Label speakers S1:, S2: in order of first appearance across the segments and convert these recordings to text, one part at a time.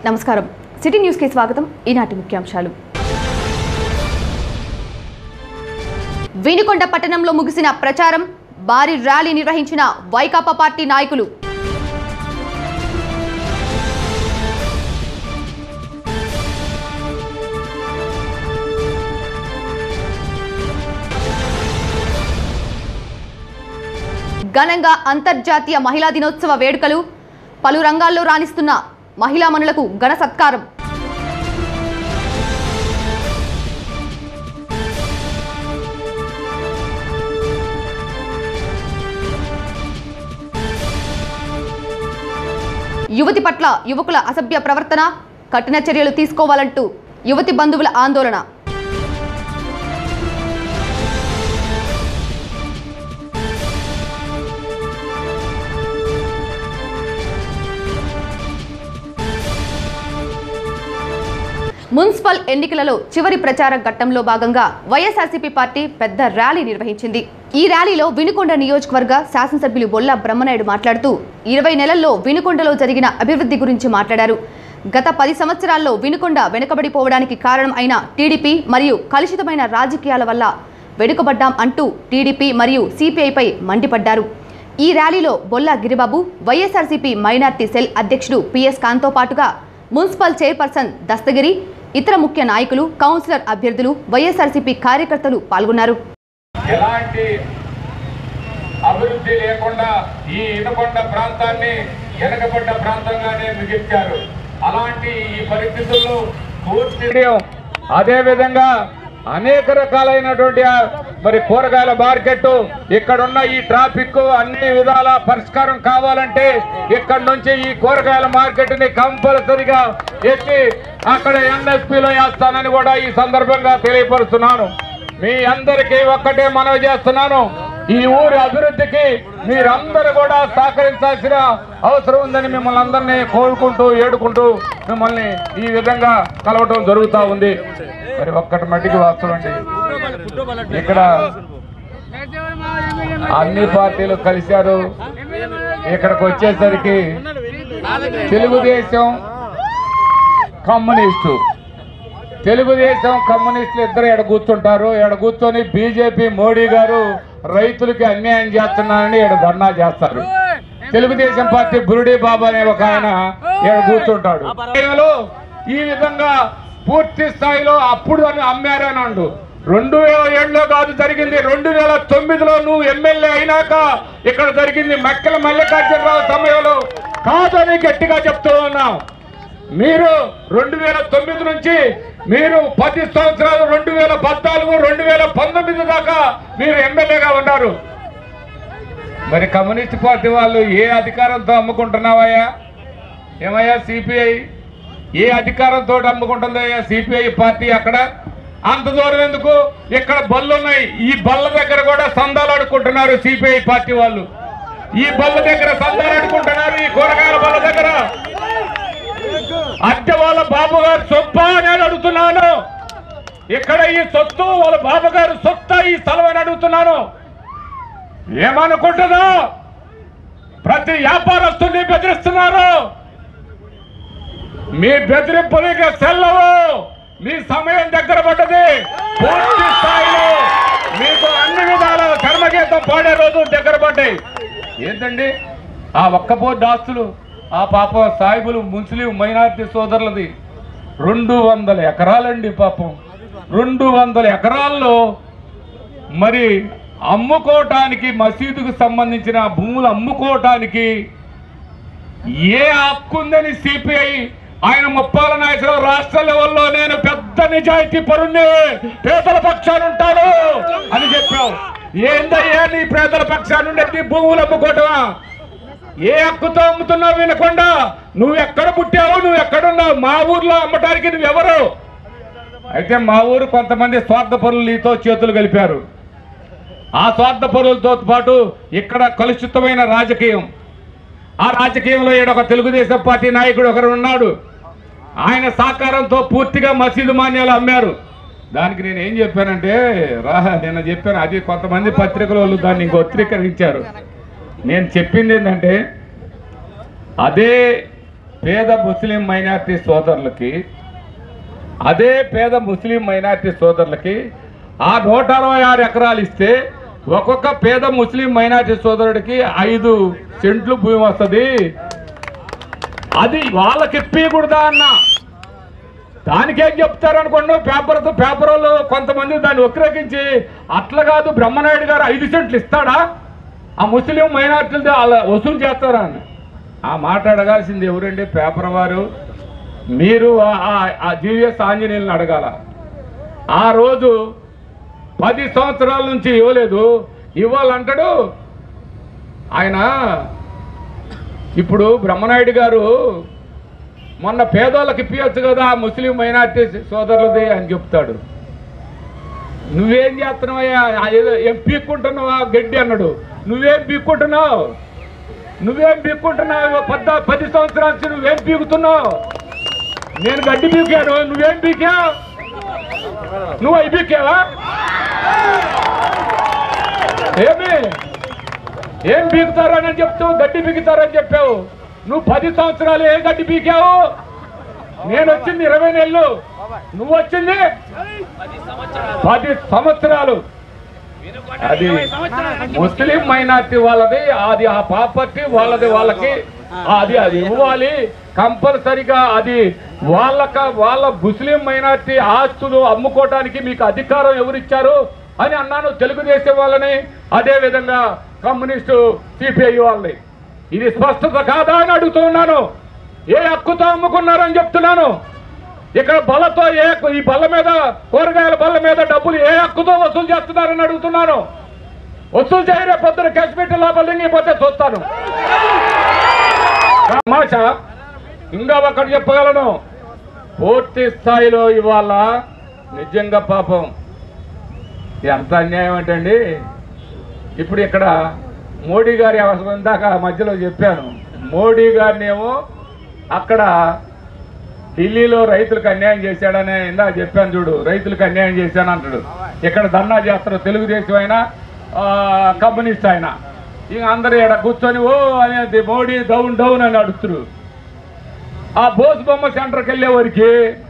S1: నమస్కారం city news కి స్వాగతం ఈనాటి ముఖ్యాంశాలు వినుకొండ పట్టణంలో ముగిసిన ప్రచారం భారీ ర్యాలీ నిర్వహించిన వైకాపా పార్టీ నాయకులు ఘనంగా అంతర్జాతీయ మహిళా దినోత్సవ వేడుకలు పలు రంగాల్లో రాణిస్తున్న మహిళామణులకు ఘన సత్కారం యువతి పట్ల యువకుల అసభ్య ప్రవర్తన కఠిన చర్యలు తీసుకోవాలంటూ యువతి బంధువుల ఆందోళన మున్సిపల్ ఎన్నికలలో చివరి ప్రచార ఘట్టంలో భాగంగా వైఎస్ఆర్సీపీ పార్టీ పెద్ద ర్యాలీ నిర్వహించింది. ఈ ర్యాలీలో వినుకొండ నియోజకవర్గ శాసనసభ్యులు బొల్ల బ్రహ్మనాయుడు మాట్లాడుతూ 20 నెలల్లో వినుకొండలో జరిగిన అభివృద్ధి గురించి మాట్లాడారు. గత 10 సంవత్సరాల్లో వినుకొండ వెనుకబడిపోవడానికి కారణం అయిన టీడీపీ మరియు కలుషితమైన రాజకీయాల వల్ల వెనుకబడ్డాం అంటూ టీడీపీ మరియు సిపిఐపై మండిపడ్డారు. ఈ ర్యాలీలో బొల్ల గిరిబాబు, వైఎస్ఆర్సీపీ మైనార్టీ సెల్ అధ్యక్షుడు పిఎస్ ఖాన్తో పాటుగా మున్సిపల్ చైర్పర్సన్ దస్తగిరి, ఇతర ముఖ్య నాయకులు, కౌన్సిలర్ అభ్యర్థులు, వైఎస్ఆర్సీపీ కార్యకర్తలు పాల్గొన్నారు.
S2: ఎలాంటి అభివృద్ధి లేకుండా ఈ వినుకొండ ప్రాంతాన్ని వెనకబడ్డ ప్రాంతంగానే మిగిల్చారు. అలాంటి ఈ పరిస్థితుల్లో పూర్తి అదే విధంగా అనేక రకాలైనటువంటి మరి కూరగాయల మార్కెట్, ఇక్కడున్న ఈ ట్రాఫిక్ అన్ని విధాల పరిష్కారం కావాలంటే ఇక్కడ నుంచి ఈ కూరగాయల మార్కెట్ ని కంపల్సరిగా ఎత్తి అక్కడ ఎన్ఎస్పీలో వేస్తానని కూడా ఈ సందర్భంగా తెలియపరుస్తున్నాను. మీ అందరికీ ఒక్కటే మనవి చేస్తున్నాను, ఈ ఊరి అభివృద్ధికి మీరందరూ కూడా సహకరించాల్సిన అవసరం ఉందని మిమ్మల్ని అందరినీ కోరుకుంటూ ఏడుకుంటూ మిమ్మల్ని ఈ విధంగా కలవటం జరుగుతూ ఉంది. మరి ఒక్కటి మట్టికి వాస్తవండి, ఇక్కడ అన్ని పార్టీలు కలిశారు. ఇక్కడికి వచ్చేసరికి తెలుగుదేశం కమ్యూనిస్టులు ఇద్దరు ఎడ కూర్చుంటారు. ఎడ కూర్చొని బీజేపీ మోడీ గారు రైతులకి అన్యాయం చేస్తున్నారని ఎడ ధర్నా చేస్తారు. తెలుగుదేశం పార్టీ బురుడి బాబా అనే ఒక ఆయన ఎడ కూర్చుంటాడు. ఈ విధంగా పూర్తి స్థాయిలో అప్పుడు అని అమ్మారనండు. 2007లో కాదు జరిగింది, 2009లో నువ్వు ఎమ్మెల్యే అయినాక ఇక్కడ జరిగింది. మక్కెల మల్లికార్జునరావు సమయంలో కాదని గట్టిగా చెప్తూ ఉన్నాం. మీరు 2009 నుంచి మీరు 10 సంవత్సరాలు 2014, 2019 దాకా మీరు ఎమ్మెల్యేగా ఉన్నారు. మరి కమ్యూనిస్ట్ పార్టీ వాళ్ళు ఏ అధికారంతో అమ్ముకుంటున్నావయ్యా? ఏమయ్యా సిపిఐ ఏ అధికారంతో అమ్ముకుంటుందయ్యా సిపిఐ పార్టీ? అక్కడ అంత దూరం ఎందుకు? ఇక్కడ బళ్ళు ఉన్నాయి, ఈ బళ్ళ దగ్గర కూడా సందాలు అడుక్కుంటున్నారు సిపిఐ పార్టీ వాళ్ళు. ఈ బళ్ళ దగ్గర సందాలు అడుక్కుంటున్నారు. ఈ కూరగాయల బళ్ళ దగ్గర అద్దె వాళ్ళ బాబు గారు సొత్తా అని అడుగుతున్నాను. ఇక్కడ ఈ సొత్తు వాళ్ళ బాబు గారు సొత్తా ఈ స్థలం అని అడుగుతున్నాను. ఏమనుకుంటుందో ప్రతి వ్యాపారస్తుని బెదిరిస్తున్నారు. మీ బెదిరింపులకి సెల్లవు. మీ సమయం దగ్గర పడ్డది. పూర్తి స్థాయిలో మీకు అన్ని విధాల కర్మగీతం పాడే రోజు దగ్గర పడ్డాయి. ఏంటండి ఆ ఒక్కపోర్డు ఆస్తులు? ఆ పాపం సాయిబులు ముస్లిం మైనార్టీ సోదరులది 200 ఎకరాలండి. పాపం 200 ఎకరాల్లో మరి అమ్ముకోవటానికి, మసీదుకు సంబంధించిన భూములు అమ్ముకోవటానికి ఏ హక్కు ఉందని సిపిఐ ఆయన ముప్పాల నాయకురావు రాష్ట్ర లెవెల్లో నేను పెద్ద నిజాయితీ పరుణ్ణి, పేదల పక్షాన్ని ఉంటాను అని చెప్పావు. ఏందయ్యా నీ పేదల పక్షాన్ని భూములు అమ్ముకోవటమా? ఏ హక్కుతో అమ్ముతున్నావు? వినకుండా నువ్వు ఎక్కడ పుట్టావు, నువ్వు ఎక్కడున్నావు? మా ఊర్లో అమ్మటానికి నువ్వెవరు? అయితే మా ఊరు కొంతమంది స్వార్థపరులతో చేతులు కలిపారు. ఆ స్వార్థపరులతో పాటు ఇక్కడ కలుషితమైన రాజకీయం, ఆ రాజకీయంలో ఒక తెలుగుదేశం పార్టీ నాయకుడు ఒకరు ఉన్నాడు. ఆయన సహకారంతో పూర్తిగా మసీదు మాన్యాలు అమ్మారు. దానికి నేను ఏం చెప్పానంటే నిన్న చెప్పాను, అది కొంతమంది పత్రికల వాళ్ళు దాన్ని వక్రీకరించారు. నేను చెప్పింది ఏంటంటే అదే పేద ముస్లిం మైనారిటీ సోదరులకి, అదే పేద ముస్లిం మైనారిటీ సోదరులకి ఆ 166 ఎకరాలు ఇస్తే ఒక్కొక్క పేద ముస్లిం మైనారిటీ సోదరుడికి 5 సెంట్లు భూమి వస్తుంది. అది వాళ్ళకి ఇప్పకూడదా అన్న, దానికేం చెప్తారనుకోండి. పేపర్ వాళ్ళు కొంతమంది దాన్ని వక్రీకరించి అట్లా కాదు బ్రహ్మనాయుడు గారు 5 సెంట్లు ఇస్తాడా, ఆ ముస్లిం మైనారిటీలతో అలా వసూలు చేస్తారా అని ఆ మాట అడగాల్సింది ఎవరండి? పేపర్ వారు. మీరు ఆ జీవీఎస్ ఆంజనేయులను అడగాల. ఆ రోజు 10 సంవత్సరాల నుంచి ఇవ్వలేదు, ఇవ్వాలంటాడు ఆయన. ఇప్పుడు బ్రహ్మనాయుడు గారు మొన్న పేదోళ్ళకి ఇప్పించచ్చు కదా ముస్లిం మైనారిటీ సోదరులది అని చెప్తాడు. నువ్వేం చేస్తున్నావయ్యా, ఏదో ఏం పీక్కుంటున్నావా గడ్డి అన్నాడు. నువ్వేం పీక్కుంటున్నావు? 10 సంవత్సరాల నుంచి నువ్వేం పీకుతున్నావు? నేను గడ్డి పీకాను, నువ్వేం పీకావు? నువ్వు అవి పీకావా? ఏం పీకుతారని చెప్తావు, గడ్డి పీకుతారని చెప్పావు. నువ్వు 10 సంవత్సరాలు ఏం గడ్డి పీకావు? నేను వచ్చింది 20 నెలలు, నువ్వు వచ్చింది 10 సంవత్సరాలు. అది ముస్లిం మైనార్టీ వాళ్ళది, అది ఆ ప్రాపర్టీ వాళ్ళది, వాళ్ళకి అది ఇవ్వాలి కంపల్సరిగా. అది వాళ్ళ ముస్లిం మైనార్టీ ఆస్తులు అమ్ముకోవడానికి మీకు అధికారం ఎవరిచ్చారు అని అన్నాను. తెలుగుదేశం వాళ్ళని, అదే విధంగా కమ్యూనిస్టు సిపిఐ వాళ్ళని. ఇది స్పష్టత కాదా అని అడుగుతున్నాను. ఏ హక్కుతో అమ్ముకున్నారని చెప్తున్నాను. ఇక్కడ బల్లతో ఈ బల్ల మీద, కూరగాయల బల్ల మీద డబ్బులు ఏ హక్కుతో వసూలు చేస్తున్నారని అడుగుతున్నాను. వసూలు చేయరే పొద్దున కాశ్మీర్ లోపలిపోతే చూస్తాను. మాట ఇంకా ఒకటి చెప్పగలను, పూర్తి స్థాయిలో ఇవాళ నిజంగా పాపం ఎంత అన్యాయం ఏంటండి. ఇప్పుడు ఇక్కడ మోడీ గారి అవసరం ఇందాక మధ్యలో చెప్పాను. మోడీ గారిని ఏమో అక్కడ ఢిల్లీలో రైతులకు అన్యాయం చేశాడని ఇందాక చెప్పాను చూడు, రైతులకు అన్యాయం చేశాను అంటాడు. ఇక్కడ ధర్నా చేస్తారు తెలుగుదేశం అయినా కమ్యూనిస్ట్ అయినా. ఇక అందరూ ఇక్కడ కూర్చొని ఓ అనేది మోడీ డౌన్ డౌన్ అని అడుగుతారు. ఆ బోస్ బొమ్మ సెంటర్కి వెళ్ళేవారికి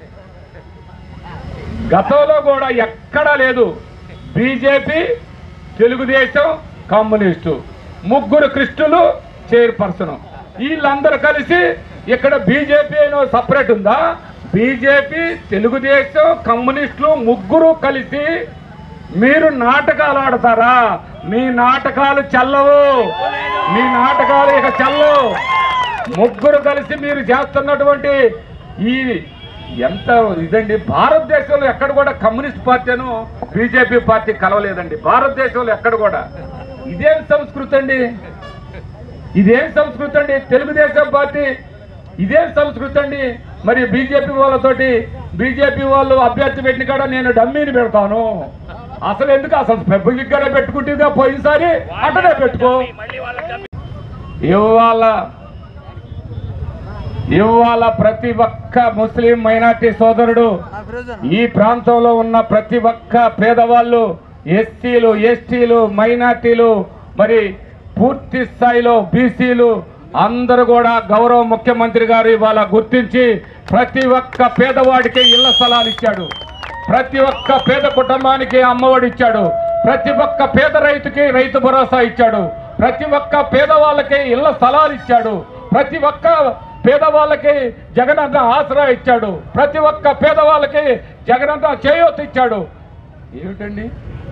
S2: గతంలో కూడా ఎక్కడా లేదు. బీజేపీ, తెలుగుదేశం, కమ్యూనిస్టు, 3 కృష్ణులు చైర్పర్సన్, వీళ్ళందరూ కలిసి ఇక్కడ బీజేపీ అయినా సపరేట్ ఉందా? బీజేపీ, తెలుగుదేశం, కమ్యూనిస్టులు 3 కలిసి మీరు నాటకాలు ఆడతారా? మీ నాటకాలు చెల్లవు, మీ నాటకాలు ఇక చెల్లవు. 3 కలిసి మీరు చేస్తున్నటువంటి ఈ ఎంత ఇదండి. భారతదేశంలో ఎక్కడ కూడా కమ్యూనిస్ట్ పార్టీను బీజేపీ పార్టీ కలవలేదండి భారతదేశంలో ఎక్కడ కూడా. ఇదేం సంస్కృతి అండి, ఇదేం సంస్కృతి అండి. తెలుగుదేశం పార్టీ ఇదేం సంస్కృతి అండి. మరి బీజేపీ వాళ్ళతోటి, బీజేపీ వాళ్ళు అభ్యర్థి పెట్టిన కాడ నేను డమ్మీని పెడతాను. అసలు ఎందుకు? అసలు పబ్లిక్ గానే పెట్టుకుంటుందా? పోయినసారి అటనే పెట్టుకో. ఇవాళ ప్రతి ఒక్క ముస్లిం మైనార్టీ సోదరుడు, ఈ ప్రాంతంలో ఉన్న ప్రతి ఒక్క పేదవాళ్ళు, ఎస్సీలు, ఎస్టీలు, మైనార్టీలు, మరి పూర్తి స్థాయిలో బీసీలు అందరూ కూడా గౌరవ ముఖ్యమంత్రి గారు ఇవాళ గుర్తించి ప్రతి ఒక్క పేదవాడికి ఇళ్ల స్థలాలు ఇచ్చాడు. ప్రతి ఒక్క పేద కుటుంబానికి అమ్మఒడి ఇచ్చాడు. ప్రతి ఒక్క పేద రైతుకి రైతు భరోసా ఇచ్చాడు. ప్రతి ఒక్క పేదవాళ్ళకి ఇళ్ల స్థలాలు ఇచ్చాడు. ప్రతి ఒక్క పేదవాళ్ళకి జగనన్న ఆసరా ఇచ్చాడు. ప్రతి ఒక్క పేదవాళ్ళకి జగనన్న చేయూత ఇచ్చాడు. ఏమిటండి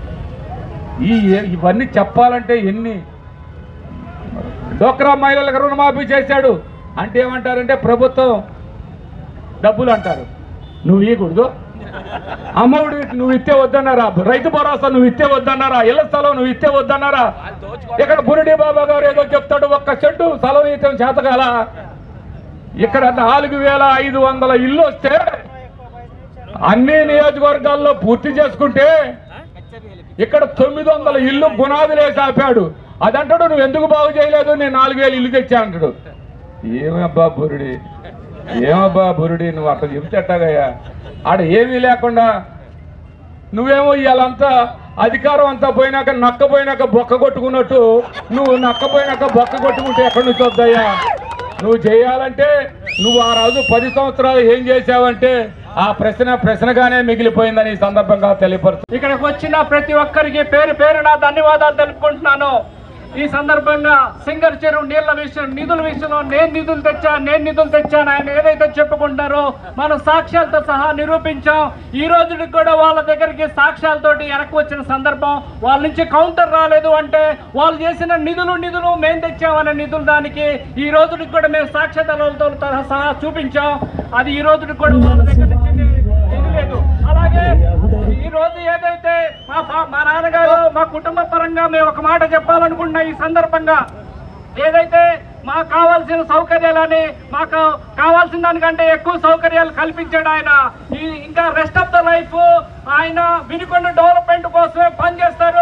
S2: ఇవన్నీ చెప్పాలంటే ఎన్ని? డోక్రా మహిళలకు రుణమాఫీ చేశాడు అంటే ఏమంటారంటే ప్రభుత్వం డబ్బులు అంటారు. నువ్వు ఇవ్వకూడదు. అమ్మఒడి నువ్వు ఇస్తే వద్దన్నారా? రైతు భరోసా నువ్వు ఇస్తే వద్దన్నారా? ఇళ్ల స్థలం నువ్వు ఇస్తే వద్దన్నారా? ఇక్కడ బురుడి బాబా గారు ఏదో చెప్తాడు, 1 సెంటు స్థలం ఇవ్వటం చేతకాల. ఇక్కడ 4500 ఇల్లు వస్తే అన్ని నియోజకవర్గాల్లో పూర్తి చేసుకుంటే ఇక్కడ 900 ఇల్లు పునాదులు వేసి ఆపాడు. అదంటాడు నువ్వు ఎందుకు బాగు చేయలేదు, నేను 4000 ఇల్లు తెచ్చా అంటాడు. ఏమబ్బా బురుడి, ఏమబ్బా బురుడి, నువ్వు అట్లా చెప్తే ఎట్టాగయ్యా? ఆడ ఏమీ లేకుండా నువ్వేమో ఇవాళంతా అధికారం అంతా పోయినాక నక్క పోయినాక బొక్క కొట్టుకున్నట్టు నువ్వు నక్క పోయినాక బొక్క కొట్టుకుంటే ఎక్కడి నుంచి వద్దయ్యా? నువ్వు చేయాలంటే నువ్వు ఆ రోజు 10 సంవత్సరాలు ఏం చేశావంటే ఆ ప్రశ్నగానే మిగిలిపోయిందని ఈ సందర్భంగా తెలియపరుచు.
S3: ఇక్కడికి వచ్చిన ప్రతి ఒక్కరికి పేరు పేరున ధన్యవాదాలు తెలుపుకుంటున్నాను. ఈ సందర్భంగా సింగర్ చెరువు నీళ్ల నిధుల విషయంలో నేను నిధులు తెచ్చాను ఆయన ఏదైతే చెప్పుకుంటారో మనం సాక్ష్యాలతో సహా నిరూపించాం. ఈ రోజుకి కూడా వాళ్ళ దగ్గరికి సాక్ష్యాలతోటి వెనక్కి వచ్చిన సందర్భం, వాళ్ళ నుంచి కౌంటర్ రాలేదు అంటే వాళ్ళు చేసిన నిధులు మేము తెచ్చామనే నిధులు దానికి ఈ రోజుకి కూడా మేము సాక్ష్యాలతో సహా చూపించాం. అది ఈ రోజుకి కూడా వాళ్ళ దగ్గర నుంచి ఇది లేదు. అలాగే ఈ రోజు ఏదైతే మా నాన్నగారు మా కుటుంబ పరంగా మేము ఒక మాట చెప్పాలనుకున్న ఈ సందర్భంగా ఏదైతే మాకు కావాల్సిన సౌకర్యాలని మాకు కావాల్సిన దానికంటే ఎక్కువ సౌకర్యాలు కల్పించాడు ఆయన. ఇంకా రెస్ట్ ఆఫ్ ద లైఫ్ ఆయన వినుకొండ డెవలప్మెంట్ కోసమే పనిచేస్తారు.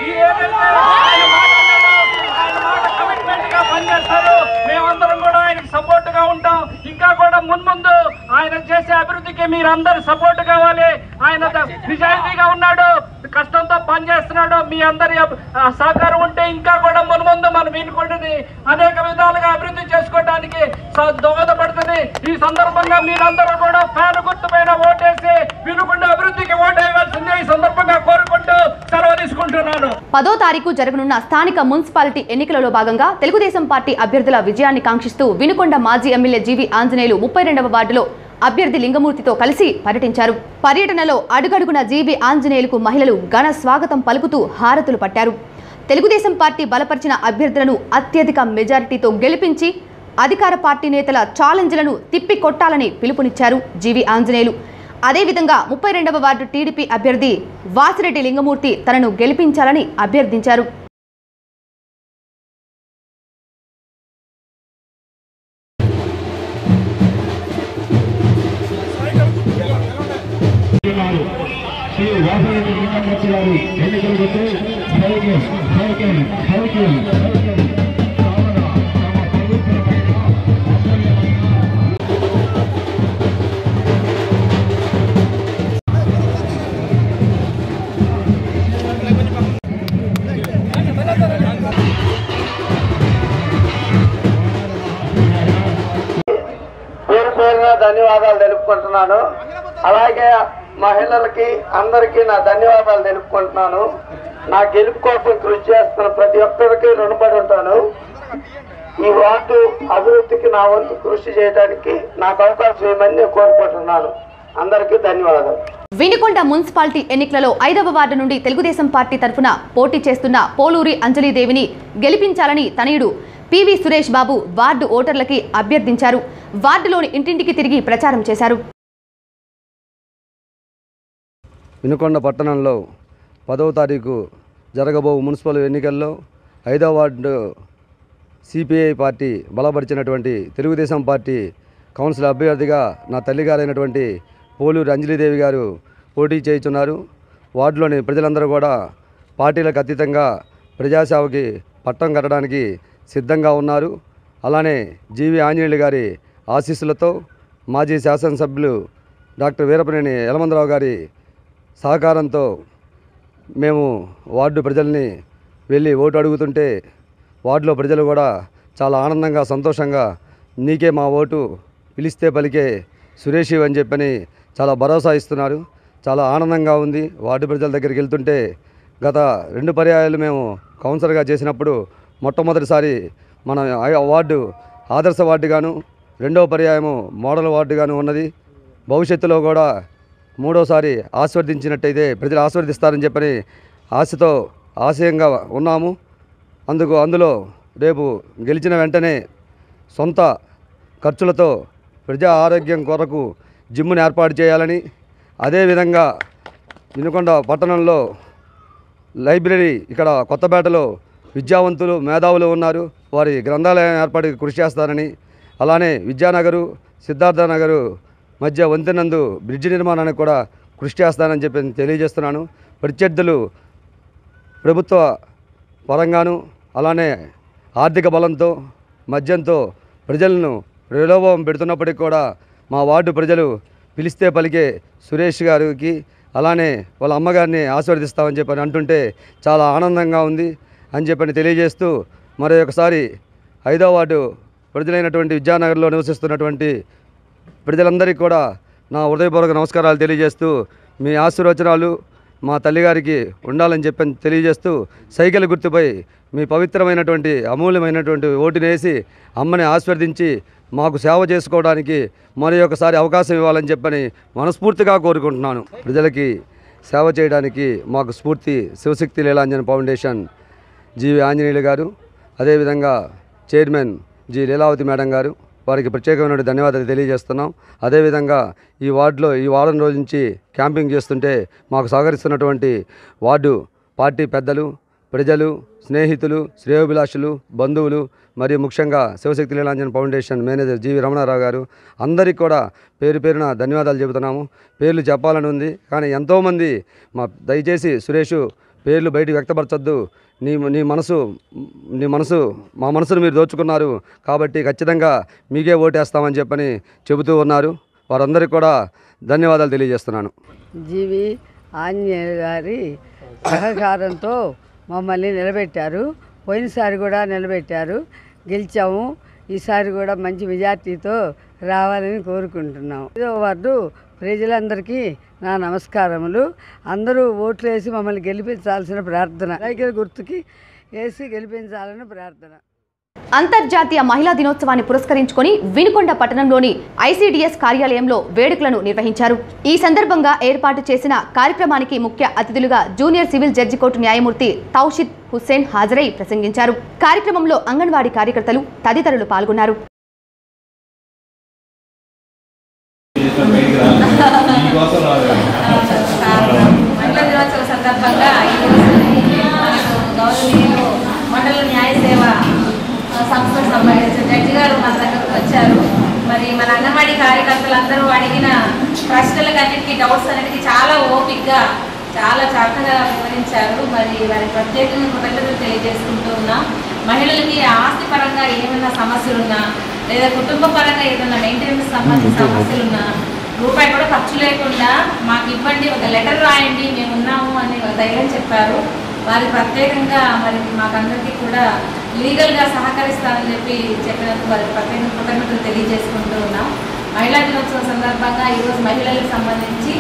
S3: కమిట్మెంట్ గా పనిచేస్తారు. మేమందరం కూడా ఆయనకి సపోర్ట్ గా ఉంటాం. ఇంకా కూడా మున్ముందు ఆయన చేసే అభివృద్ధికి మీరందరూ సపోర్ట్ కావాలి. ఆయన నిజాయితీగా ఉన్నాడు, కష్టంతో పనిచేస్తున్నాడు. మీ అందరి సహకారం ఉంటే ఇంకా కూడా మున్ముందు మనం వినుకొండని అనేక విధాలుగా అభివృద్ధి చేసుకోవడానికి దోహదపడుతుంది. ఈ సందర్భంగా మీరందరూ కూడా ఫ్యాన్ గుర్తుపైన ఓటేసి వినుకొండ అభివృద్ధికి ఓటేయవలసిందే ఈ సందర్భంగా కోరుకుంటూ సెలవు తీసుకుంటున్నాను.
S1: 10వ తారీఖు జరగనున్న స్థానిక మున్సిపాలిటీ ఎన్నికలలో భాగంగా తెలుగుదేశం పార్టీ అభ్యర్థుల విజయాన్ని కాంక్షిస్తూ వినుకొండ మాజీ ఎమ్మెల్యే జీవి ఆంజనేయులు 32వ వార్డులో అభ్యర్థి లింగమూర్తితో కలిసి పర్యటించారు. పర్యటనలో అడుగడుగున జీవి ఆంజనేయులకు మహిళలు ఘన స్వాగతం పలుకుతూ హారతులు పట్టారు. తెలుగుదేశం పార్టీ బలపరిచిన అభ్యర్థులను అత్యధిక మెజారిటీతో గెలిపించి అధికార పార్టీ నేతల ఛాలెంజ్లను తిప్పి కొట్టాలని పిలుపునిచ్చారు జీవి ఆంజనేయులు. అదేవిధంగా 32వ వార్డు టీడీపీ అభ్యర్థి వాసిరెడ్డి లింగమూర్తి తనను గెలిపించాలని అభ్యర్థించారు.
S4: ధన్యవాదాలు తెలుపుకుంటున్నాను. అలాగే మహిళలకి అందరికీ నా ధన్యవాదాలు తెలుపుకుంటున్నాను. నా గెలుపు కోసం కృషి చేస్తున్న ప్రతి ఒక్కరికి రుణపడి ఉంటాను. ఈ వార్డు అభివృద్ధికి నా వంతు కృషి చేయడానికి నాకు అవకాశం ఇవ్వమని కోరుకుంటున్నాను. అందరికీ ధన్యవాదాలు.
S1: వినుకొండ మున్సిపాలిటీ ఎన్నికలలో 5వ వార్డు నుండి తెలుగుదేశం పార్టీ తరఫున పోటీ చేస్తున్న పోలూరి అంజలీదేవిని గెలిపించాలని తనయుడు పివి సురేష్ బాబు వార్డు ఓటర్లకి అభ్యర్థించారు. వార్డులోని ఇంటింటికి తిరిగి ప్రచారం చేశారు.
S5: వినుకొండ పట్టణంలో 10వ తారీఖు జరగబో మున్సిపల్ ఎన్నికల్లో 5వ వార్డు సిపిఐ పార్టీ బలపరిచినటువంటి తెలుగుదేశం పార్టీ కౌన్సిల్ అభ్యర్థిగా నా తల్లిగారైనటువంటి పోలూరి అంజలీదేవి గారు పోటీ చేయుచున్నారు. వార్డులోని ప్రజలందరూ కూడా పార్టీలకు అతీతంగా ప్రజాసేవకి పట్టం కట్టడానికి సిద్ధంగా ఉన్నారు. అలానే జీవి ఆంజనేయులు గారి ఆశీస్సులతో మాజీ శాసనసభ్యులు డాక్టర్ వీరపనేని యలమందరావు గారి సహకారంతో మేము వార్డు ప్రజల్ని వెళ్ళి ఓటు అడుగుతుంటే వార్డులో ప్రజలు కూడా చాలా ఆనందంగా సంతోషంగా నీకే మా ఓటు పిలిస్తే పలికే సురేష్ అని చెప్పని చాలా భరోసా ఇస్తున్నారు. చాలా ఆనందంగా ఉంది. వార్డు ప్రజల దగ్గరికి వెళ్తుంటే గత 2 పర్యాయాలు మేము కౌన్సిలర్గా చేసినప్పుడు మొట్టమొదటిసారి మన వార్డు ఆదర్శ వార్డుగాను, 2వ పర్యాయము మోడల్ వార్డుగాను ఉన్నది. భవిష్యత్తులో కూడా 3వసారి ఆశీర్వదించినట్టయితే ప్రజలు ఆశీర్వదిస్తారని చెప్పని ఆశతో ఆశయంగా ఉన్నాము. అందులో రేపు గెలిచిన వెంటనే సొంత ఖర్చులతో ప్రజా ఆరోగ్యం కొరకు జిమ్ను ఏర్పాటు చేయాలని, అదేవిధంగా వినుకొండ పట్టణంలో లైబ్రరీ ఇక్కడ కొత్తపేటలో విద్యావంతులు మేధావులు ఉన్నారు, వారి గ్రంథాలయం ఏర్పాటుకి కృషి చేస్తారని, అలానే విద్యానగరు సిద్ధార్థనగరు మధ్య వంతెనందు బ్రిడ్జి నిర్మాణానికి కూడా కృషి చేస్తానని చెప్పి తెలియజేస్తున్నాను. ప్రత్యర్థులు ప్రభుత్వ పరంగాను అలానే ఆర్థిక బలంతో మద్యంతో ప్రజలను ప్రలోభం పెడుతున్నప్పటికీ కూడా మా వార్డు ప్రజలు పిలిస్తే పలికే సురేష్ గారికి అలానే వాళ్ళ అమ్మగారిని ఆశీర్వదిస్తామని చెప్పని అంటుంటే చాలా ఆనందంగా ఉంది అని చెప్పని తెలియజేస్తూ మరొకసారి 5వ వార్డు ప్రజలైనటువంటి విద్యానగర్లో నివసిస్తున్నటువంటి ప్రజలందరికీ కూడా నా హృదయపూర్వక నమస్కారాలు తెలియజేస్తూ మీ ఆశీర్వచనాలు మా తల్లిగారికి ఉండాలని చెప్పి తెలియజేస్తూ సైకిల్ గుర్తుపై మీ పవిత్రమైనటువంటి అమూల్యమైనటువంటి ఓటుని వేసి అమ్మని ఆశీర్వదించి మాకు సేవ చేసుకోవడానికి మరి ఒకసారి అవకాశం ఇవ్వాలని చెప్పని మనస్ఫూర్తిగా కోరుకుంటున్నాను. ప్రజలకి సేవ చేయడానికి మాకు స్ఫూర్తి శివశక్తి లీలాంజన ఫౌండేషన్ జీవి ఆంజనేయులు గారు, అదేవిధంగా చైర్మన్ జి లీలావతి మేడం గారు, వారికి ప్రత్యేకమైన ధన్యవాదాలు తెలియజేస్తున్నాం. అదేవిధంగా ఈ వార్డులో ఈ వారం రోజు నుంచి క్యాంపింగ్ చేస్తుంటే మాకు సహకరిస్తున్నటువంటి వార్డు పార్టీ పెద్దలు, ప్రజలు, స్నేహితులు, శ్రేయోభిలాషులు, బంధువులు మరియు ముఖ్యంగా శివశక్తి లీలాంజన ఫౌండేషన్ మేనేజర్ జీవి రమణారావు గారు అందరికీ కూడా పేరు పేరున ధన్యవాదాలు చెబుతున్నాము. పేర్లు చెప్పాలని ఉంది కానీ ఎంతోమంది దయచేసి సురేష్ పేర్లు బయటకు వ్యక్తపరచొద్దు, నీ మనసు మా మనసును మీరు దోచుకున్నారు కాబట్టి ఖచ్చితంగా మీకే ఓటేస్తామని చెప్పని చెబుతూ ఉన్నారు. వారందరికీ కూడా ధన్యవాదాలు తెలియజేస్తున్నాను.
S6: జీవి ఆంజనేయ గారి సహకారంతో మమ్మల్ని నిలబెట్టారు. పోయినసారి కూడా నిలబెట్టారు, గెలిచాము. ఈసారి కూడా మంచి మెజార్టీతో రావాలని కోరుకుంటున్నాం. 5వ వార్డు ప్రజలందరికీ నా నమస్కారములు. అందరూ ఓట్లు వేసి మమ్మల్ని గెలిపించాల్సిన ప్రార్థన, సైకిల్ గుర్తుకి వేసి గెలిపించాలని ప్రార్థన.
S1: అంతర్జాతీయ మహిళా దినోత్సవాన్ని పురస్కరించుకొని వినుకొండ పట్టణంలోని ఐసీడీఎస్ కార్యాలయంలో వేడుకలను నిర్వహించారు. ఈ సందర్భంగా ఏర్పాటు చేసిన కార్యక్రమానికి ముఖ్య అతిథులుగా జూనియర్ సివిల్ జడ్జి కోర్టు న్యాయమూర్తి తౌషిద్ హుస్సేన్ హాజరై ప్రసంగించారు. కార్యక్రమంలో అంగన్వాడీ కార్యకర్తలు తదితరులు పాల్గొన్నారు.
S7: మండల న్యాయ సేవ సంస్థకు సంబంధించిన జడ్జి గారు మన దగ్గరకు వచ్చారు. మరి మన అంగన్వాడీ కార్యకర్తలందరూ అడిగిన ప్రశ్నలకు అన్నిటికీ, డౌట్స్ అన్నిటికీ చాలా ఓపికగా చాలా చక్కగా వివరించారు. మరి వారి ప్రత్యేకంగా కృతజ్ఞతలు తెలియజేసుకుంటూ ఉన్నాం. మహిళలకి ఆస్తి పరంగా ఏమైనా సమస్యలున్నా లేదా కుటుంబ పరంగా ఏదైనా మెయింటెనెన్స్ సంబంధించిన సమస్యలున్నా రూపాయి కూడా ఖర్చు లేకుండా మాకు ఇవ్వండి, ఒక లెటర్ రాయండి, మేము ఉన్నాము అని ధైర్యం చెప్పారు. వారి ప్రత్యేకంగా మరి మాకందరికీ కూడా లీగల్గా సహకరిస్తారని చెప్పినందుకు వారి ప్రత్యేక కృతజ్ఞతలు తెలియజేసుకుంటూ ఉన్నాం. మహిళా దినోత్సవం సందర్భంగా ఈరోజు మహిళలకు సంబంధించి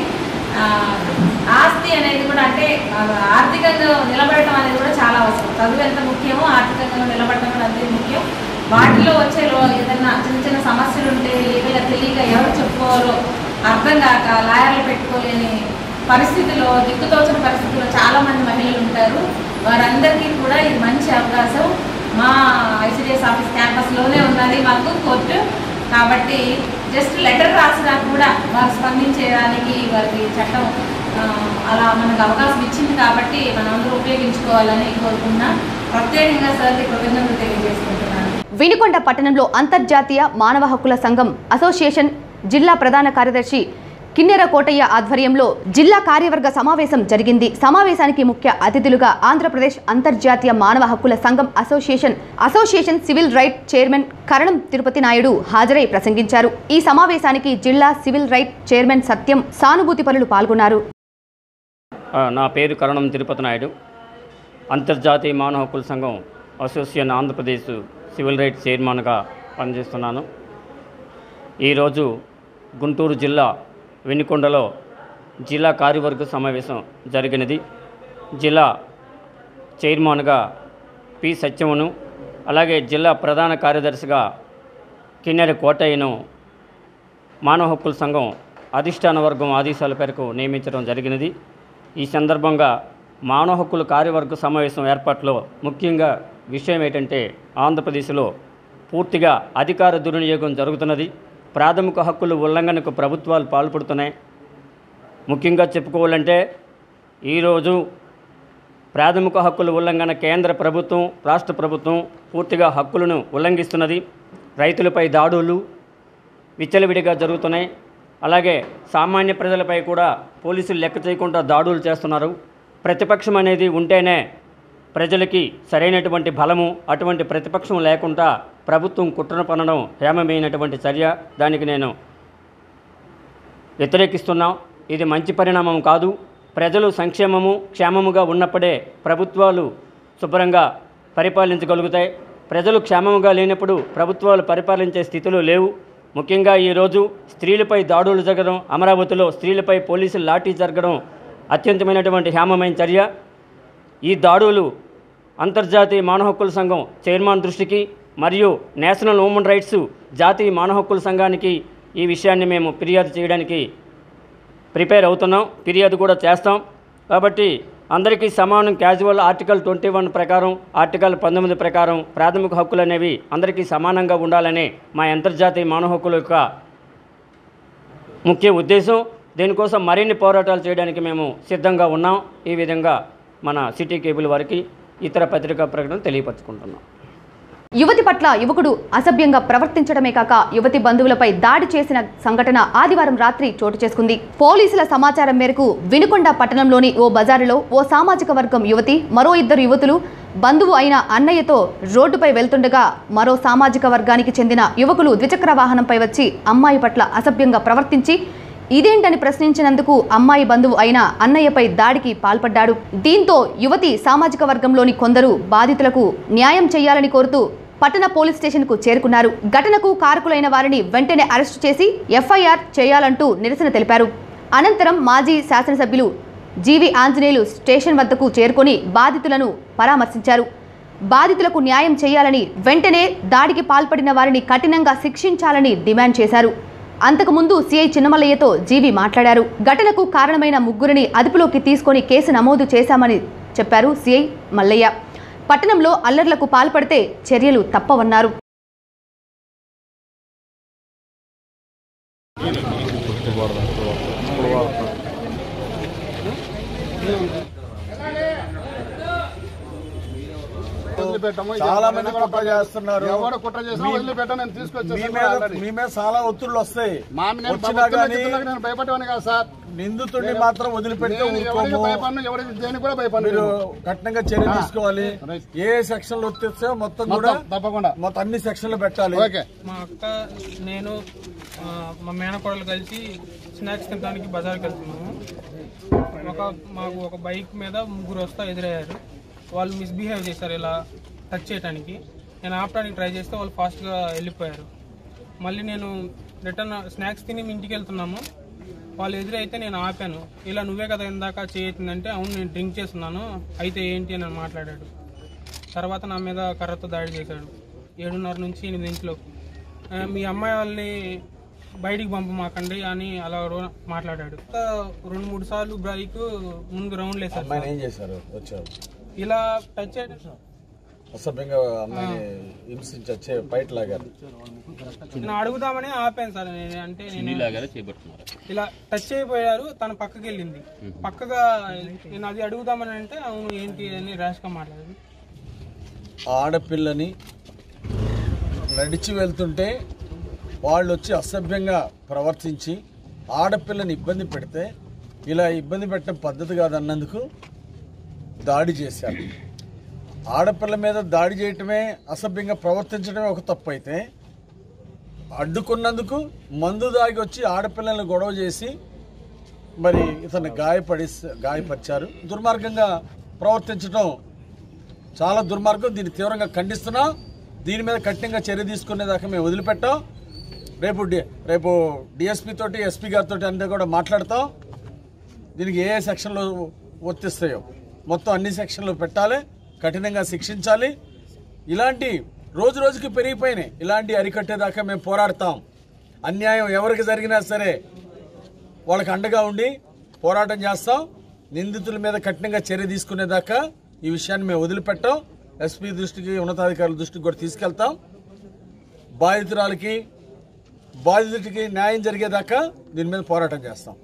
S7: ఆస్తి అనేది కూడా, అంటే ఆర్థికంగా నిలబడటం అనేది కూడా చాలా అవసరం. చదువు ఎంత ముఖ్యమో ఆర్థికంగా నిలబడటం కూడా అంతే ముఖ్యం. వాటిలో వచ్చే ఏదైనా చిన్న చిన్న సమస్యలు ఉంటే లీగల్గా తెలియక ఎవరు చెప్పుకోవాలో అర్థం కాక లాయర్లు పెట్టుకోలేని పరిస్థితిలో, దిక్కుతోచిన పరిస్థితుల్లో చాలామంది మహిళలు ఉంటారు. వారందరికీ కూడా ఇది మంచి అవకాశం. మా ఐసీడీఎస్ ఆఫీస్ క్యాంపస్లోనే ఉన్నది మాకు కోర్టు కాబట్టి జస్ట్ లెటర్ రాసినా కూడా వారు స్పందించేదానికి వారికి చట్టం అలా మనకు అవకాశం ఇచ్చింది కాబట్టి మనం అందరూ ఉపయోగించుకోవాలని కోరుకున్నా. ప్రత్యేకంగా సార్కి కృతజ్ఞతలు తెలియజేసుకుంటున్నాను.
S1: వినుకొండ పట్టణంలో అంతర్జాతీయ మానవ హక్కుల సంఘం అసోసియేషన్ జిల్లా ప్రధాన కార్యదర్శి కిన్నెర కోటయ్య ఆధ్వర్యంలో జిల్లా కార్యవర్గ సమావేశం జరిగింది. సమావేశానికి ముఖ్య అతిథులుగా ఆంధ్రప్రదేశ్ అంతర్జాతీయ మానవ హక్కుల సంఘం association civil right chairman Karanam Tirupati Naidu హాజరై ప్రసంగించారు. ఈ సమావేశానికి జిల్లా సివిల్ రైట్ చైర్మన్ సత్యం, సానుభూతి పరులు పాల్గొన్నారు.
S8: నా పేరు కరణం తిరుపతి నాయుడు. అంతర్జాతీయ మానవ హక్కుల సంఘం అసోసియేషన్ ఆంధ్రప్రదేశ్ సివిల్ రైట్ చైర్మన్గా పనిచేస్తున్నాను. ఈరోజు గుంటూరు జిల్లా వినుకొండలో జిల్లా కార్యవర్గ సమావేశం జరిగినది. జిల్లా చైర్మన్గా పి సత్యమును, అలాగే జిల్లా ప్రధాన కార్యదర్శిగా కిన్నెర కోటయ్యను మానవ హక్కుల సంఘం అధిష్టాన వర్గం ఆదేశాల మేరకు నియమించడం జరిగినది. ఈ సందర్భంగా మానవ హక్కుల కార్యవర్గ సమావేశం ఏర్పాటులో ముఖ్యంగా విషయం ఏంటంటే, ఆంధ్రప్రదేశ్లో పూర్తిగా అధికార దుర్వినియోగం జరుగుతున్నది. ప్రాథమిక హక్కుల ఉల్లంఘనకు ప్రభుత్వాలు పాల్పడుతున్నాయి. ముఖ్యంగా చెప్పుకోవాలంటే ఈరోజు ప్రాథమిక హక్కుల ఉల్లంఘన కేంద్ర ప్రభుత్వం, రాష్ట్ర ప్రభుత్వం పూర్తిగా హక్కులను ఉల్లంఘిస్తున్నది. రైతులపై దాడులు విచ్చలవిడిగా జరుగుతున్నాయి. అలాగే సామాన్య ప్రజలపై కూడా పోలీసులు లెక్క చేయకుండా దాడులు చేస్తున్నారు. ప్రతిపక్షం అనేది ఉంటేనే ప్రజలకి సరైనటువంటి బలము, అటువంటి ప్రతిపక్షం లేకుండా ప్రభుత్వం కుట్రన పనడం హేమమైనటువంటి చర్య. దానికి నేను వ్యతిరేకిస్తున్నాం. ఇది మంచి పరిణామం కాదు. ప్రజలు సంక్షేమము క్షేమముగా ఉన్నప్పుడే ప్రభుత్వాలు శుభ్రంగా పరిపాలించగలుగుతాయి. ప్రజలు క్షేమంగా లేనప్పుడు ప్రభుత్వాలు పరిపాలించే స్థితిలో లేవు. ముఖ్యంగా ఈరోజు స్త్రీలపై దాడులు జరగడం, అమరావతిలో స్త్రీలపై పోలీసులు లాఠీ జరగడం అత్యంతమైనటువంటి హేమమైన చర్య. ఈ దాడులు అంతర్జాతీయ మానవ హక్కుల సంఘం చైర్మన్ దృష్టికి మరియు నేషనల్ హ్యూమన్ రైట్స్ జాతీయ మానవ హక్కుల సంఘానికి ఈ విషయాన్ని మేము ఫిర్యాదు చేయడానికి ప్రిపేర్ అవుతున్నాం, ఫిర్యాదు కూడా చేస్తాం. కాబట్టి అందరికీ సమానం క్యాజువల్ ఆర్టికల్ 21 ప్రకారం, ఆర్టికల్ 19 ప్రకారం ప్రాథమిక హక్కులు అనేవి అందరికీ సమానంగా ఉండాలనే మా అంతర్జాతీయ మానవ హక్కుల యొక్క ముఖ్య ఉద్దేశం. దీనికోసం మరిన్ని పోరాటాలు చేయడానికి మేము సిద్ధంగా ఉన్నాం. ఈ విధంగా మన సిటీ కేబుల్ వారికి ఇతర పత్రికా ప్రకటన తెలియపరచుకుంటున్నాం.
S1: యువతి పట్ల యువకుడు అసభ్యంగా ప్రవర్తించడమే కాక యువతి బంధువులపై దాడి చేసిన సంఘటన ఆదివారం రాత్రి చోటు చేసుకుంది. పోలీసుల సమాచారం మేరకు వినుకొండ పట్టణంలోని ఓ బజారులో ఓ సామాజిక వర్గం యువతి మరో 2 యువతులు బంధువు అయిన అన్నయ్యతో రోడ్డుపై వెళ్తుండగా మరో సామాజిక వర్గానికి చెందిన యువకులు ద్విచక్ర వాహనంపై వచ్చి అమ్మాయి పట్ల అసభ్యంగా ప్రవర్తించి ఇదేంటని ప్రశ్నించినందుకు అమ్మాయి బంధువు అయిన అన్నయ్యపై దాడికి పాల్పడ్డాడు. దీంతో యువతి సామాజిక వర్గంలోని కొందరు బాధితులకు న్యాయం చేయాలని కోరుతూ పట్టణ పోలీస్ స్టేషన్కు చేరుకున్నారు. ఘటనకు కారకులైన వారిని వెంటనే అరెస్టు చేసి ఎఫ్ఐఆర్ చేయాలంటూ నిరసన తెలిపారు. అనంతరం మాజీ శాసనసభ్యులు జీవి ఆంజనేయులు స్టేషన్ వద్దకు చేరుకొని బాధితులను పరామర్శించారు. బాధితులకు న్యాయం చేయాలని, వెంటనే దాడికి పాల్పడిన వారిని కఠినంగా శిక్షించాలని డిమాండ్ చేశారు. అంతకుముందు సిఐ చిన్నమల్లయ్యతో జీవి మాట్లాడారు. ఘటనకు కారణమైన 3 అదుపులోకి తీసుకొని కేసు నమోదు చేశామని చెప్పారు సిఐ మల్లయ్య. పట్టణంలో అల్లర్లకు పాల్పడితే చర్యలు తప్పవన్నారు.
S9: చాలా మంది కుట్ర చేస్తున్నారు. మీ మీద చాలా ఒత్తిళ్లు వస్తాయి. వచ్చినా కానీ భయపడేవాడిని కాదు సార్. నిందితుడిని మాత్రం వదిలిపెడితే మీరు కఠినంగా చర్య తీసుకోవాలి. ఏ సెక్షన్లు వచ్చేస్తే మొత్తం కూడా తప్పకుండా మొత్తం అన్ని సెక్షన్లు పెట్టాలి.
S10: మా అక్క, నేను, మా మేనకోడలు కలిసి స్నాక్స్ తినడానికి బజార్కి వెళ్తున్నాము. మాకు ఒక బైక్ మీద 3 వస్తా ఎదురయ్యారు. వాళ్ళు మిస్బిహేవ్ చేశారు ఇలా టచ్ చేయడానికి. నేను ఆపడానికి ట్రై చేస్తే వాళ్ళు ఫాస్ట్గా వెళ్ళిపోయారు. మళ్ళీ నేను రిటర్న్ స్నాక్స్ తిని ఇంటికి వెళ్తున్నాము. వాళ్ళు ఎదురైతే నేను ఆపాను. ఇలా నువ్వే కదా ఇందాక చేయొచ్చిందంటే, అవును నేను డ్రింక్ చేస్తున్నాను, అయితే ఏంటి అని మాట్లాడాడు. తర్వాత నా మీద కర్రతో దాడి చేశాడు. 7:30 నుంచి 8 ఇంచులోపు. మీ అమ్మాయి వాళ్ళని బయటికి పంపమాకండి అని అలా మాట్లాడాడు. 2-3 సార్లు బైక్ ముందు రౌండ్ వేశారు. ఇలా టచ్ చేయడం
S9: అసభ్యంగా అమ్మాయిని హింసించే బయట లాగారు.
S10: నేను అడుగుదామని ఆపాను సార్. అంటే నేను ఇలా టచ్ అయిపోయారు. తను పక్కకి వెళ్ళింది. పక్కగా నేను అది అడుగుదామని అంటే అవును ఏంటి అని ర్యాష్గా మాట్లాడారు.
S9: ఆడపిల్లని నడిచి వెళ్తుంటే వాళ్ళు వచ్చి అసభ్యంగా ప్రవర్తించి ఆడపిల్లని ఇబ్బంది పెడితే ఇలా ఇబ్బంది పెట్టడం పద్ధతి కాదన్నందుకు దాడి చేశారు. ఆడపిల్ల మీద దాడి చేయటమే, అసభ్యంగా ప్రవర్తించడమే ఒక తప్పు అయితే, అడ్డుకున్నందుకు మందు దాగి వచ్చి ఆడపిల్లల్ని గొడవ చేసి మరి ఇతన్ని గాయపరిచారు. దుర్మార్గంగా ప్రవర్తించడం చాలా దుర్మార్గం. దీన్ని తీవ్రంగా ఖండిస్తున్నాం. దీని మీద కఠినంగా చర్య తీసుకునేదాకా మేము వదిలిపెట్టాం. రేపు డిఎస్పీ తోటి, ఎస్పీ గారితో అందరూ కూడా మాట్లాడతాం. దీనికి ఏ సెక్షన్లు వర్తిస్తాయో మొత్తం అన్ని సెక్షన్లు పెట్టాలి, కఠినంగా శిక్షించాలి. ఇలాంటి రోజు రోజుకి పెరిగిపోయినాయి. ఇలాంటి అరికట్టేదాకా మేము పోరాడతాం. అన్యాయం ఎవరికి జరిగినా సరే వాళ్ళకి అండగా ఉండి పోరాటం చేస్తాం. నిందితుల మీద కఠినంగా చర్య తీసుకునేదాకా ఈ విషయాన్ని మేము వదిలిపెట్టాం. ఎస్పీ దృష్టికి, ఉన్నతాధికారుల దృష్టికి కూడా తీసుకెళ్తాం. బాధితుడికి న్యాయం జరిగేదాకా దీని మీద పోరాటం చేస్తాం.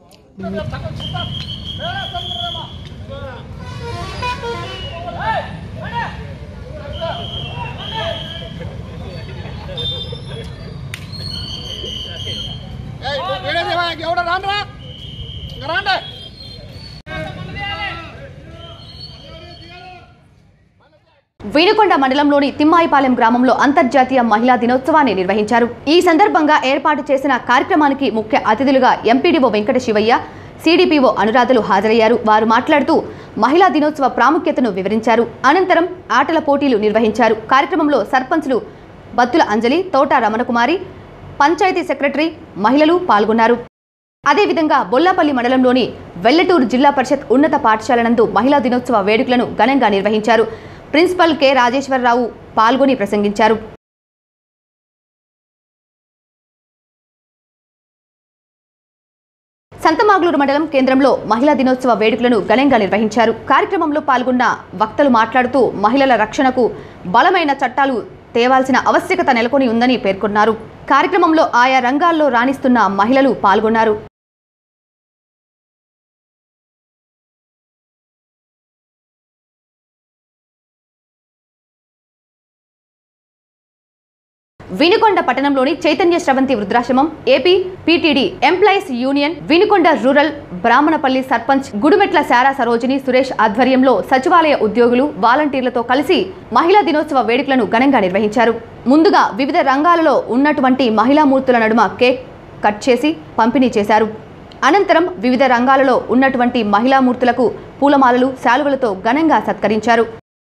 S1: వినుకొండ మండలంలోని తిమ్మాయిపాలెం గ్రామంలో అంతర్జాతీయ మహిళా దినోత్సవాన్ని నిర్వహించారు. ఈ సందర్భంగా ఏర్పాటు చేసిన కార్యక్రమానికి ముఖ్య అతిథులుగా ఎంపీడీఓ వెంకట శివయ్య, సిడిపిఓ అనురాధలు హాజరయ్యారు. వారు మాట్లాడుతూ మహిళా దినోత్సవ ప్రాముఖ్యతను వివరించారు. అనంతరం ఆటల పోటీలు నిర్వహించారు. కార్యక్రమంలో సర్పంచ్లు బత్తుల అంజలి, తోట రమణకుమారి, పంచాయతీ సెక్రటరీ, మహిళలు పాల్గొన్నారు. అదేవిధంగా బొల్లాపల్లి మండలంలోని వెల్లటూరు జిల్లా పరిషత్ ఉన్నత పాఠశాల నందు మహిళా దినోత్సవ వేడుకలను ఘనంగా నిర్వహించారు. ప్రిన్సిపల్ కె రాజేశ్వరరావు పాల్గొని ప్రసంగించారు. సంతమాగులూరు మండలం కేంద్రంలో మహిళా దినోత్సవ వేడుకలను ఘనంగా నిర్వహించారు. కార్యక్రమంలో పాల్గొన్న వక్తలు మాట్లాడుతూ మహిళల రక్షణకు బలమైన చట్టాలు తేవాల్సిన ఆవశ్యకత నెలకొని ఉందని పేర్కొన్నారు. కార్యక్రమంలో ఆయా రంగాల్లో రాణిస్తున్న మహిళలు పాల్గొన్నారు. వినుకొండ పట్టణంలోని చైతన్య శ్రవంతి వృద్ధాశ్రమం, AP PTD employees union, Vinukonda rural Brahmanapalli sarpanch Gudumetla Sara Sarojini Suresh ఆధ్వర్యంలో సచివాలయ ఉద్యోగులు, వాలంటీర్లతో కలిసి మహిళా దినోత్సవ వేడుకలను ఘనంగా నిర్వహించారు. ముందుగా వివిధ రంగాలలో ఉన్నటువంటి మహిళా మూర్తుల నడుమ కేక్ కట్ చేసి పంపిణీ చేశారు. అనంతరం వివిధ రంగాలలో ఉన్నటువంటి మహిళా మూర్తులకు పూలమాలలు, శాలువలతో ఘనంగా సత్కరించారు.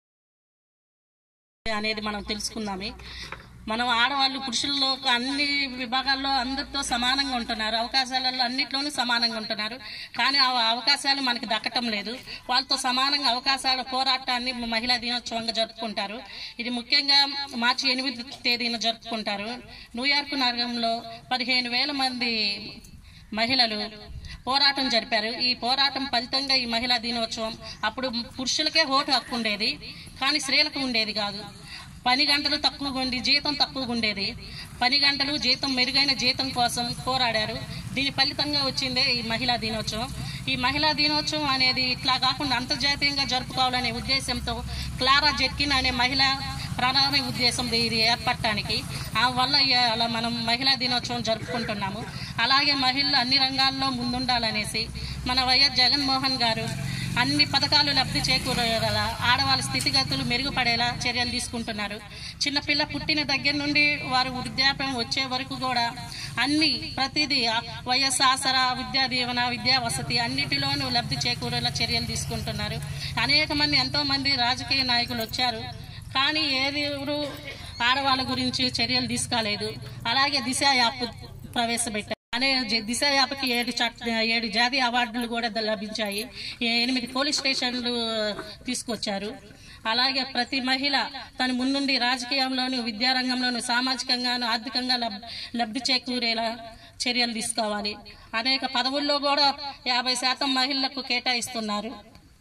S11: అనేది మనం తెలుసుకుందామే. మనం ఆడవాళ్ళు పురుషుల్లో అన్ని విభాగాల్లో అందరితో సమానంగా ఉంటున్నారు, అవకాశాలలో అన్నిట్లోనూ సమానంగా ఉంటున్నారు. కానీ ఆ అవకాశాలు మనకి దక్కటం లేదు. వాళ్ళతో సమానంగా అవకాశాల పోరాటాన్ని మహిళా దినోత్సవంగా జరుపుకుంటారు. ఇది ముఖ్యంగా మార్చి 8వ తేదీన జరుపుకుంటారు. న్యూయార్క్ నగరంలో 15,000 మంది మహిళలు పోరాటం జరిపారు. ఈ పోరాటం ఫలితంగా ఈ మహిళా దినోత్సవం. అప్పుడు పురుషులకే ఓటు హక్కు ఉండేది, కానీ స్త్రీలకు ఉండేది కాదు. పని గంటలు తక్కువగా ఉండి జీతం తక్కువగా ఉండేది. పని గంటలు, జీతం, మెరుగైన జీతం కోసం పోరాడారు. దీని ఫలితంగా వచ్చిందే ఈ మహిళా దినోత్సవం. ఈ మహిళా దినోత్సవం అనేది ఇట్లా కాకుండా అంతర్జాతీయంగా జరుపుకోవాలనే ఉద్దేశంతో క్లారా జెట్కిన్ అనే మహిళ ప్రధాన ఉద్దేశం ఇది ఏర్పడటానికి. ఆ వల్ల అలా మనం మహిళా దినోత్సవం జరుపుకుంటున్నాము. అలాగే మహిళలు అన్ని రంగాల్లో ముందుండాలనేసి మన వైఎస్ జగన్మోహన్ గారు అన్ని పథకాలు లబ్ధి చేకూరేలా, ఆడవాళ్ళ స్థితిగతులు మెరుగుపడేలా చర్యలు తీసుకుంటున్నారు. చిన్నపిల్ల పుట్టిన దగ్గర నుండి వారు వృద్ధాప్యం వచ్చే వరకు కూడా ప్రతిదీ వైఎస్ ఆసరా, విద్యా దీవెన, విద్యా వసతి అన్నిటిలోనూ లబ్ధి చేకూరేలా చర్యలు తీసుకుంటున్నారు. అనేక మంది, ఎంతోమంది రాజకీయ నాయకులు వచ్చారు, కానీ ఎవరు ఆడవాళ్ళ గురించి చర్యలు తీసుకోలేదు. అలాగే దిశ యాప్ ప్రవేశపెట్టారు. అనే దిశ యాప్కి 7 జాతీయ అవార్డులు కూడా లభించాయి. 8 పోలీస్ స్టేషన్లు తీసుకొచ్చారు. అలాగే ప్రతి మహిళ తన ముందుండి రాజకీయంలోను, విద్యారంగంలోను, సామాజికంగాను, ఆర్థికంగా లబ్ధి చేకూరేలా చర్యలు తీసుకోవాలి. అనేక పదవుల్లో కూడా 50% మహిళలకు కేటాయిస్తున్నారు.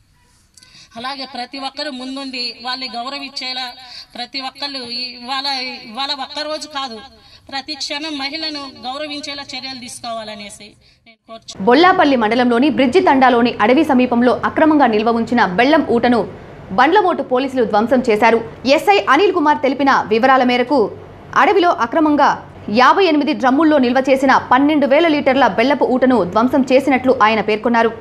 S11: అలాగే ప్రతి ఒక్కరు ముందుండి వాళ్ళని గౌరవించేలా ప్రతి ఒక్కరు ఇవాళ ఒక్కరోజు కాదు, ప్రతి క్షణం మహిళను గౌరవించేలా చర్యలు తీసుకోవాలనేసి
S1: బొల్లాపల్లి మండలంలోని బ్రిడ్జి తండాలోని అడవి సమీపంలో అక్రమంగా నిల్వ ఉంచిన బెల్లం ఊటను బండ్లమోటు పోలీసులు ధ్వంసం చేశారు. ఎస్ఐ అనిల్ కుమార్ తెలిపిన వివరాల మేరకు అడవిలో అక్రమంగా 58 డ్రమ్ముల్లో నిల్వ చేసిన 12,000 లీటర్ల బెల్లపు ఊటను ధ్వంసం చేసినట్లు ఆయన పేర్కొన్నారు.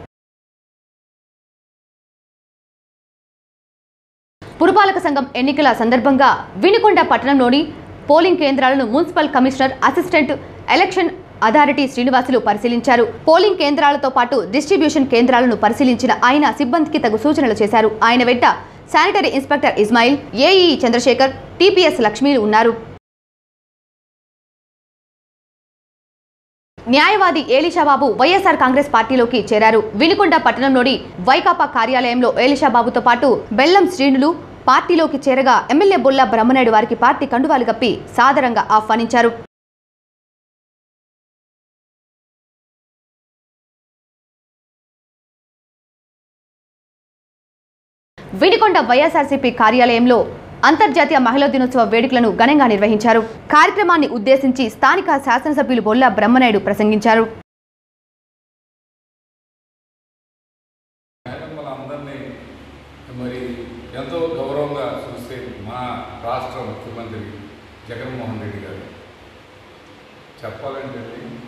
S1: పురపాలక సంఘం ఎన్నికల సందర్భంగా వినుకొండ పట్టణంలోని పోలింగ్ కేంద్రాలను municipal commissioner, assistant election authority Srinivasulu పరిశీలించారు. పోలింగ్ కేంద్రాలతో పాటు డిస్ట్రిబ్యూషన్ కేంద్రాలను పరిశీలించిన ఆయన సిబ్బందికి తగు సూచనలు చేశారు. ఆయన వెంట sanitary inspector Ismail, AE Chandrasekhar, TPS లక్ష్మీలు ఉన్నారు. న్యాయవాది ఏలిషాబాబు వైఎస్ఆర్ కాంగ్రెస్ పార్టీలోకి చేరారు. వినుకొండ పట్టణంలోని వైకాపా కార్యాలయంలో ఏలిషాబాబుతో పాటు బెల్లం శ్రీనులు పార్టీలోకి చేరగా ఎమ్మెల్యే బొల్ల బ్రహ్మనాయుడు వారికి పార్టీ కండువాలు కప్పి సాదరంగా ఆహ్వానించారు. వినుకొండ వైఎస్ఆర్సీపీ కార్యాలయంలో అంతర్జాతీయ మహిళా దినోత్సవ వేడుకలను ఘనంగా నిర్వహించారు. కార్యక్రమాన్ని ఉద్దేశించి స్థానిక శాసనసభ్యులు బొల్ల బ్రహ్మనాయుడు ప్రసంగించారు.
S2: మరి ఎంతో గౌరవంగా చూస్తే మా రాష్ట్ర ముఖ్యమంత్రి జగన్మోహన్ రెడ్డి గారు చెప్పాలంటే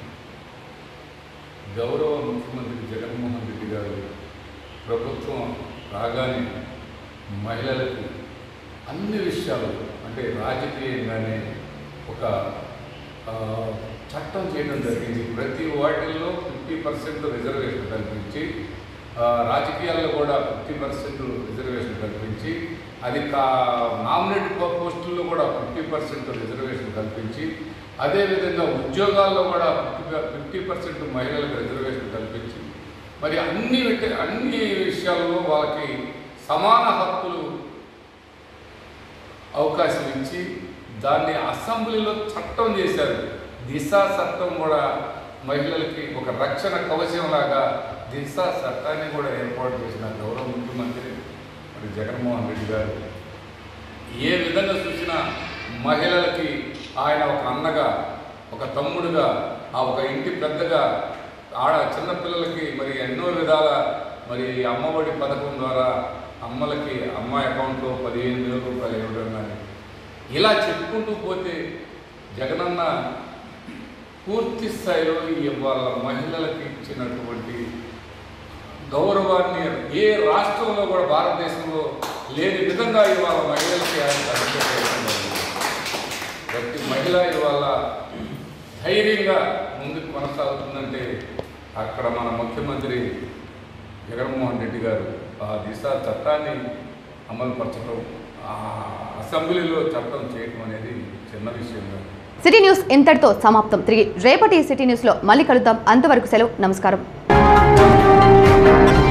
S2: గౌరవ ముఖ్యమంత్రి జగన్మోహన్ రెడ్డి గారు ప్రభుత్వం రాగానే మహిళలకు అన్ని విషయాలు అంటే రాజకీయంగానే ఒక చట్టం చేయడం జరిగింది. ప్రతి వాటిల్లో 50% రిజర్వేషన్ కల్పించి రాజకీయాల్లో కూడా 50% రిజర్వేషన్ కల్పించి, అది నామినేట్ పోస్టుల్లో కూడా 50% రిజర్వేషన్ కల్పించి, అదేవిధంగా ఉద్యోగాల్లో కూడా 50% మహిళలకు రిజర్వేషన్ కల్పించి, మరి అన్ని విషయాల్లో వాళ్ళకి సమాన హక్కులు అవకాశం ఇచ్చి దాన్ని అసెంబ్లీలో చట్టం చేశారు. దిశా చట్టం కూడా మహిళలకి ఒక రక్షణ కవచంలాగా దిశా చట్టాన్ని కూడా ఏర్పాటు చేసిన గౌరవ ముఖ్యమంత్రి మరి జగన్మోహన్ రెడ్డి గారు ఏ విధంగా చూసినా మహిళలకి ఆయన ఒక అన్నగా, ఒక తమ్ముడుగా, ఒక ఇంటి పెద్దగా, చిన్నపిల్లలకి మరి ఎన్నో విధాల మరి అమ్మఒడి పథకం ద్వారా అమ్మలకి అమ్మ అకౌంట్లో 15,000 రూపాయలు ఇవ్వడం కానీ ఇలా చెప్పుకుంటూ పోతే జగనన్న పూర్తి స్థాయిలో వాళ్ళ మహిళలకి ఇచ్చినటువంటి గౌరవాన్ని ఏ రాష్ట్రంలో కూడా భారతదేశంలో లేని విధంగా ఇవాళ మహిళలకి ఆయన ప్రతి మహిళ ఇవాళ ధైర్యంగా ముందుకు కొనసాగుతుందంటే అక్కడ మన ముఖ్యమంత్రి జగన్మోహన్ రెడ్డి గారు ఆ దిశా చట్టాన్ని అమలుపరచడం, అసెంబ్లీలో చట్టం చేయడం అనేది చిన్న విషయం కాదు.
S1: సిటీ న్యూస్ ఇంతటితో సమాప్తం. తిరిగి రేపటి సిటీ న్యూస్లో మళ్ళీ కలుద్దాం. అంతవరకు సెలవు. నమస్కారం.